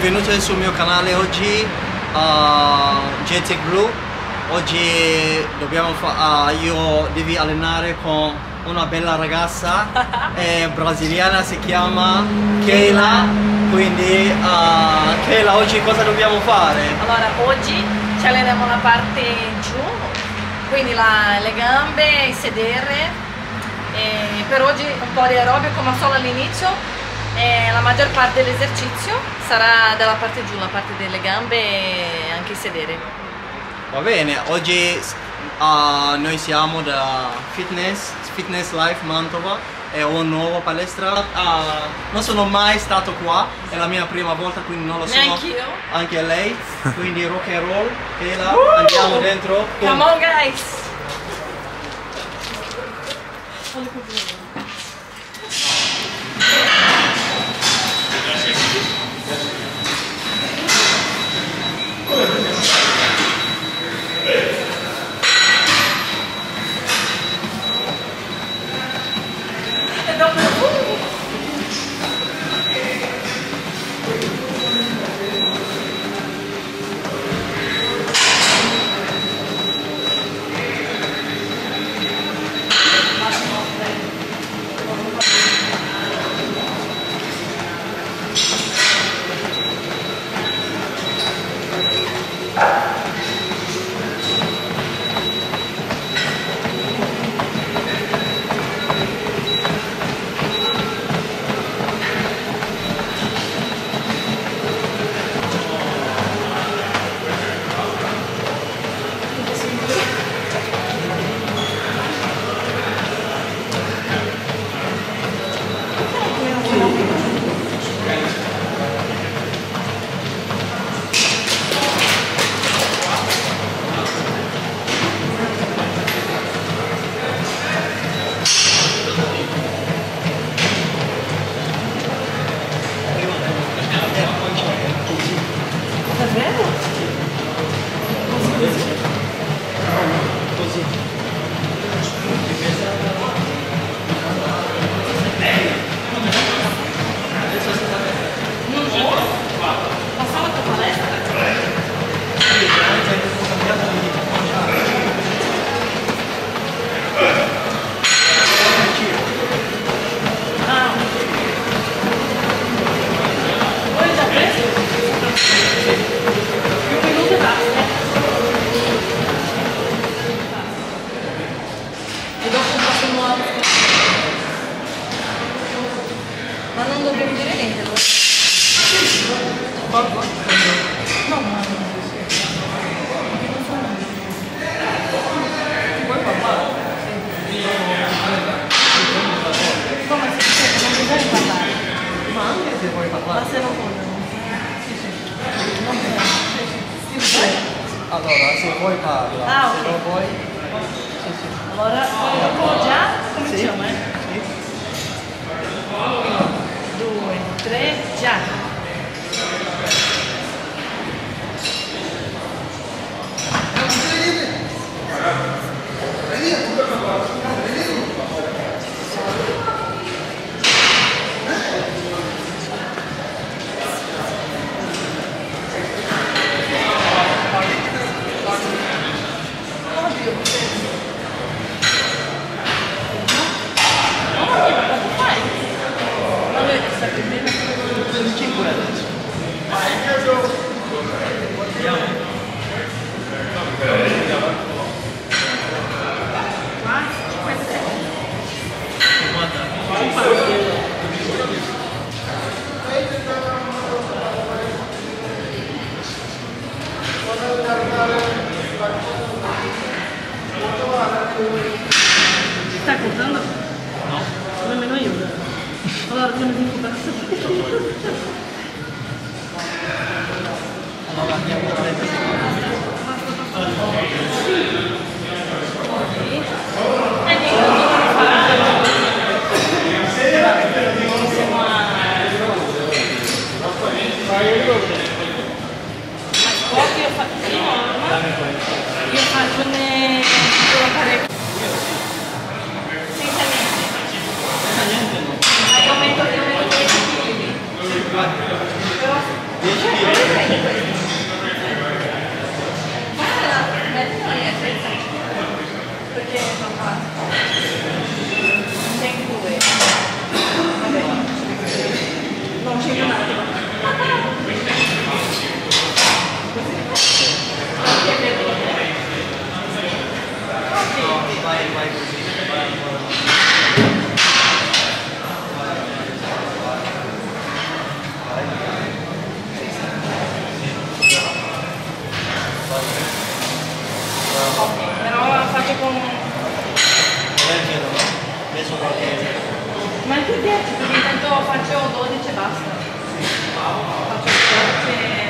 benvenuti sul mio canale oggi, GT Group. Oggi devi allenare con una bella ragazza brasiliana, si chiama Keyla. Quindi Keyla, oggi cosa dobbiamo fare? Allora, oggi ci alleniamo la parte giù, quindi le gambe, il sedere, e per oggi un po' di aerobico ma solo all'inizio. La maggior parte dell'esercizio sarà dalla parte giù, la parte delle gambe e anche il sedere. Va bene, oggi noi siamo da Fitness Life Mantova, è una nuova palestra. Non sono mai stato qua, è la mia prima volta, quindi non lo so. Neanch'io. Anche lei, quindi rock and roll. Keyla, andiamo dentro. Come on guys! Ma non dobbiamo dire niente, no? No, ma vuoi parlare? Come si dice? Non bisogna parlare. Ma anche se vuoi parlare. Ma se non vogliono. Non bisogna. Allora, se vuoi parla, se non vuoi. Allora, già cominciamo, Sì. 1, 2, 3, già. Stai contando? No. Nemmeno io. Allora dobbiamo dimenticare. Allora andiamo a 30 secondi. Io faccio ne parecchio. Senza niente. Aumento 10 kg. Però 10 kg? Perché papà? Take 2. Vabbè. No, c'è un attimo. Vai così. Però faccio con... Adesso qualche... Ma anche 10, perché intanto faccio 12 e basta. Faccio 12 e...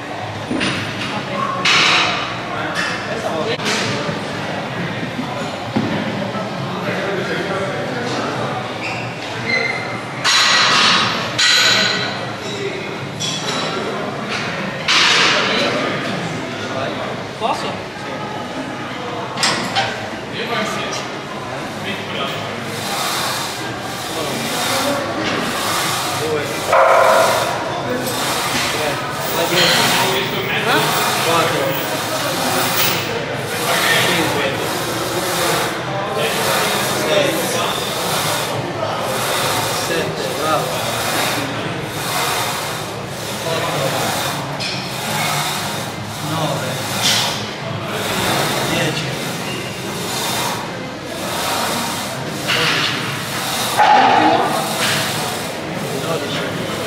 Posso? Due, tre, quattro, cinque, sei, sette, bravo, 8, 9, 10, 12,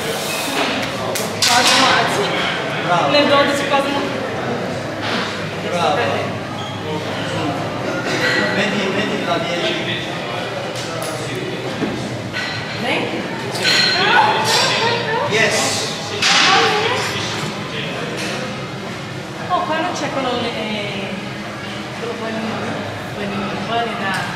Quasi mazzi. bravo, Nel 12 quasi non... bravo, metti la 10, 20? yes, Oh, qua non c'è quello poi da...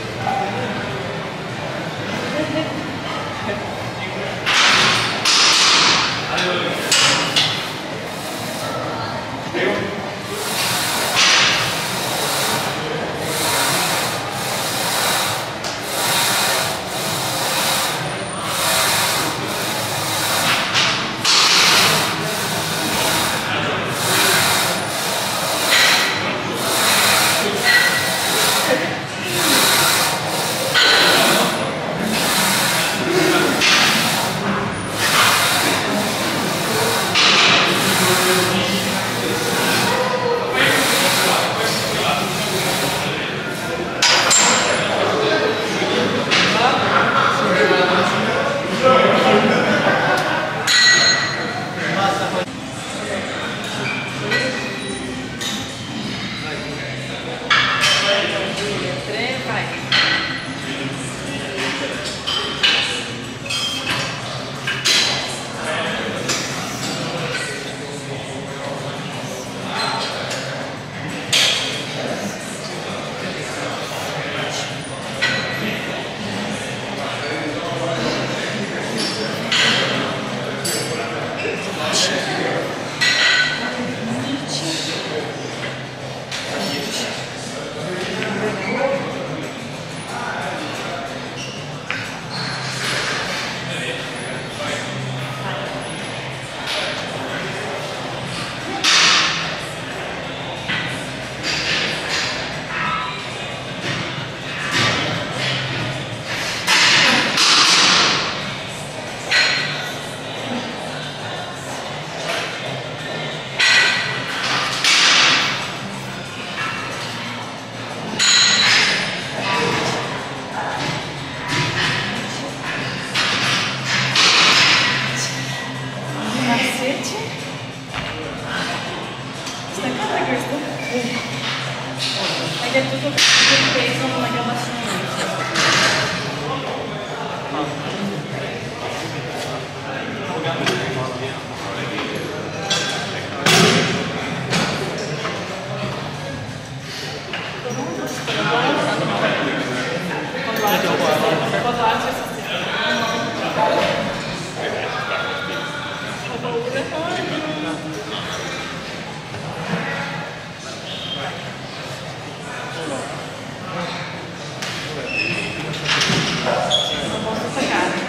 Perché tutto il peso non è che abbastanza. Quando alzi e non posso staccare.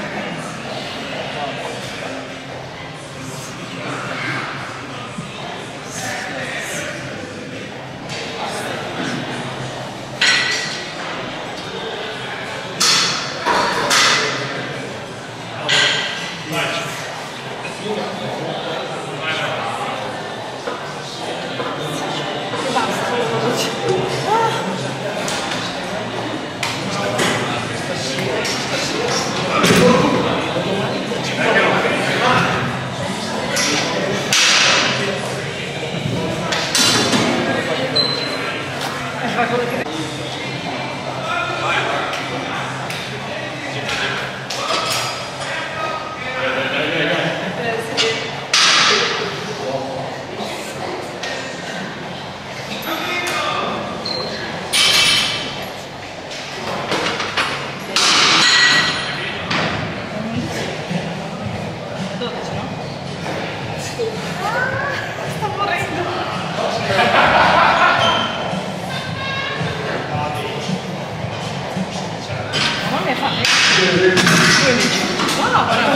Wow, bravo.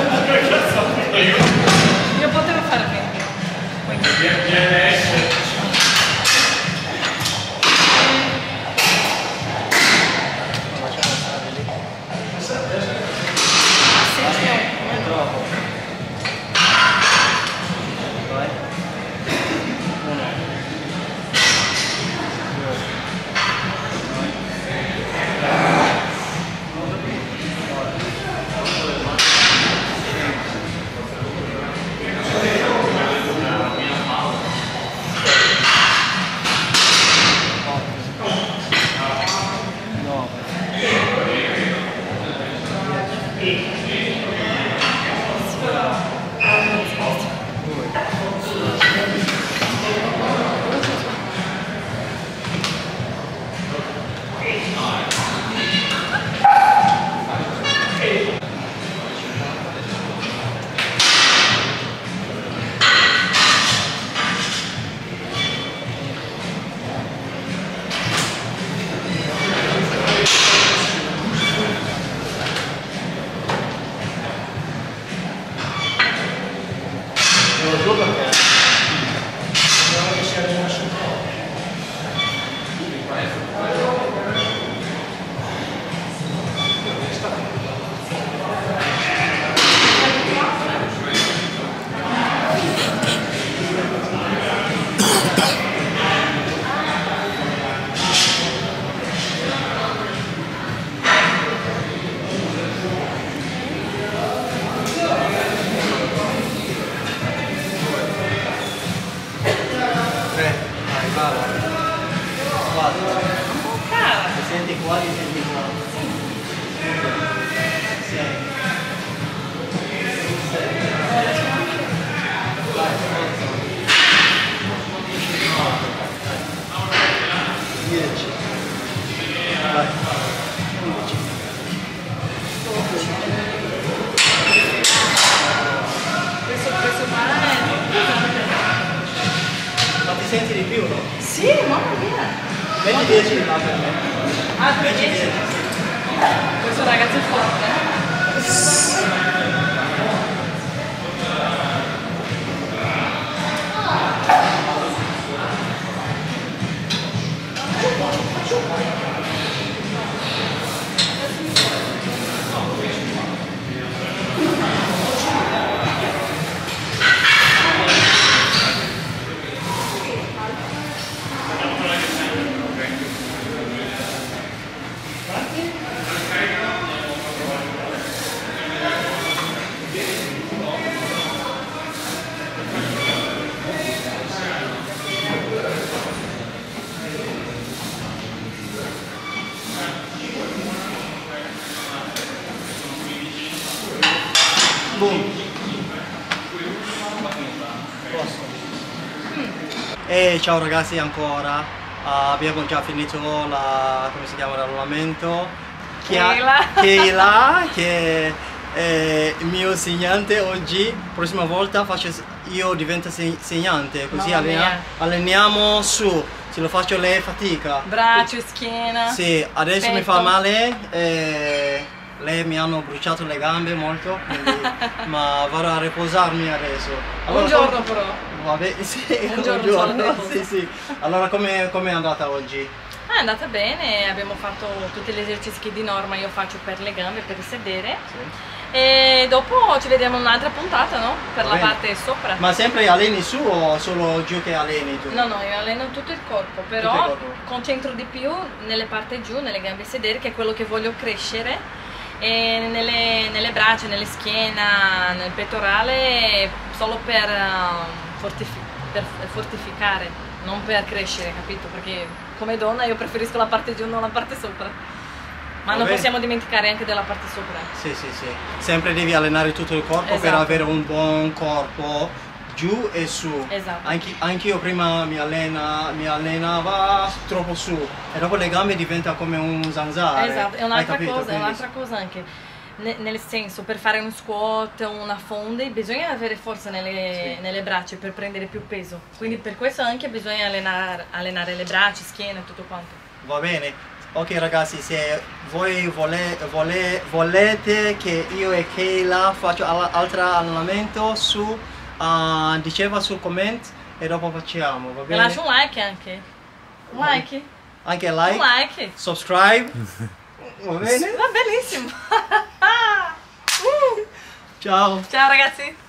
Io potevo fare 20. Senti qua, li senti qua. 10. Vai. 11. Questo male. Ma ti senti di più, no? Sì, mamma mia. 20-10 va per me. Ah, 20-10. Questo ragazzo è forte. Boom. E ciao ragazzi ancora, abbiamo già finito come si chiama, l'allenamento. Keyla che è il mio insegnante oggi, prossima volta io divento insegnante, così alleniamo su, se lo faccio lei fatica. Braccio, schiena. Sì, adesso petto. Mi fa male. Lei mi hanno bruciato le gambe molto, quindi, ma vado a riposarmi adesso. Allora, un giorno però. Vabbè, sì, un giorno. Sì. Allora com'è andata oggi? È andata bene, abbiamo fatto tutti gli esercizi che di norma io faccio per le gambe, per il sedere. Sì. E dopo ci vediamo un'altra puntata, no? Per la parte sopra. Ma sempre alleni su o solo giù che alleni tu? No, io alleno tutto il corpo, però concentro di più nelle parti giù, nelle gambe e sedere, che è quello che voglio crescere. E nelle braccia, nelle schiena, nel pettorale solo per fortificare, non per crescere, capito? Perché come donna io preferisco la parte giù, non la parte sopra. Ma non possiamo dimenticare anche della parte sopra. Sì. Sempre devi allenare tutto il corpo per avere un buon corpo giù e su. Esatto. Anch'io prima mi allenava troppo su e dopo le gambe diventa come un zanzare. Esatto, è un'altra cosa anche. Nel senso, per fare un squat o una fonde bisogna avere forza nelle braccia per prendere più peso. Quindi per questo anche bisogna allenare le braccia, schiena e tutto quanto. Va bene. Ok ragazzi, se voi volete che io e Keyla faccio altro allenamento su, diceva sul comment e dopo facciamo, va bene? Lascia un like anche. Un like. Anche like? Un like. Subscribe. Va bene? Va benissimo. Ciao. Ciao ragazzi.